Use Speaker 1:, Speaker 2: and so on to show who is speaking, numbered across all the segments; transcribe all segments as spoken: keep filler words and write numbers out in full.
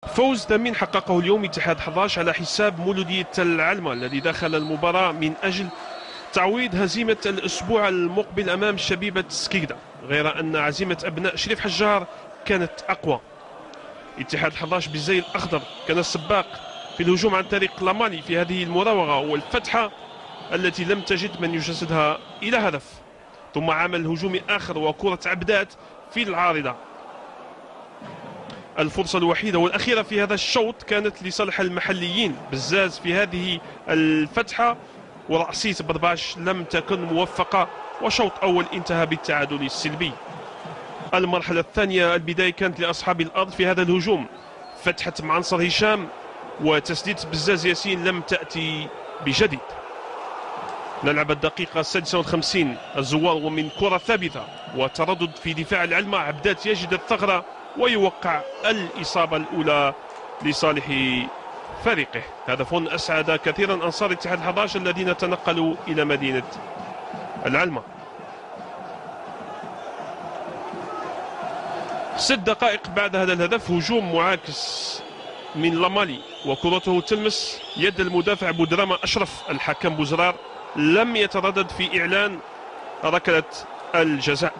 Speaker 1: فوز ثمين حققه اليوم اتحاد أحد عشر على حساب مولودية العلمة الذي دخل المباراة من أجل تعويض هزيمة الأسبوع المقبل أمام شبيبة سكيكدا، غير أن عزيمة أبناء شريف حجار كانت أقوى. اتحاد أحد عشر بالزي الأخضر كان السباق في الهجوم عن طريق لامالي في هذه المراوغة والفتحة التي لم تجد من يجسدها إلى هدف، ثم عمل هجومي آخر وكرة عبدات في العارضة. الفرصة الوحيدة والأخيرة في هذا الشوط كانت لصالح المحليين بزاز في هذه الفتحة، ورأسية برباش لم تكن موفقة، وشوط أول انتهى بالتعادل السلبي. المرحلة الثانية البداية كانت لأصحاب الأرض في هذا الهجوم، فتحة معنصر هشام وتسديد بزاز ياسين لم تأتي بجديد. نلعب الدقيقة السادسة والخمسين، الزوار ومن كرة ثابتة وتردد في دفاع العلمة، عبدات يجد الثغرة ويوقع الإصابة الأولى لصالح فريقه. هدف أسعد كثيرا أنصار اتحاد أحد عشر الذين تنقلوا إلى مدينة العلمة. ست دقائق بعد هذا الهدف هجوم معاكس من لامالي وكرته تلمس يد المدافع بودراما أشرف. الحكم بوزرار لم يتردد في إعلان ركلة الجزاء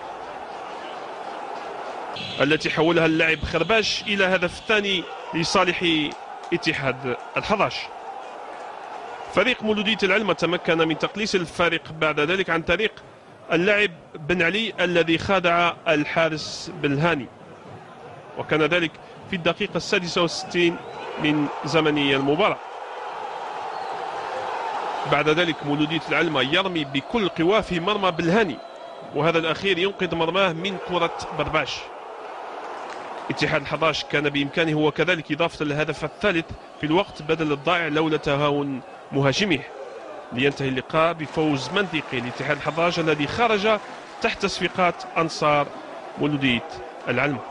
Speaker 1: التي حولها اللاعب خرباش إلى هدف ثاني لصالح اتحاد أحد عشر. فريق مولودية العلمة تمكن من تقليص الفارق بعد ذلك عن طريق اللاعب بن علي الذي خادع الحارس بالهاني، وكان ذلك في الدقيقة السادسة والستين من زمنية المباراة. بعد ذلك مولودية العلمة يرمي بكل قواه في مرمى بالهاني، وهذا الأخير ينقذ مرماه من كرة برباش. اتحاد أحد عشر كان بإمكانه هو كذلك إضافة الهدف الثالث في الوقت بدل الضائع لولا تهاون مهاجميه، لينتهي اللقاء بفوز منطقي لاتحاد أحد عشر الذي خرج تحت صفيقات أنصار مولودية العلمة.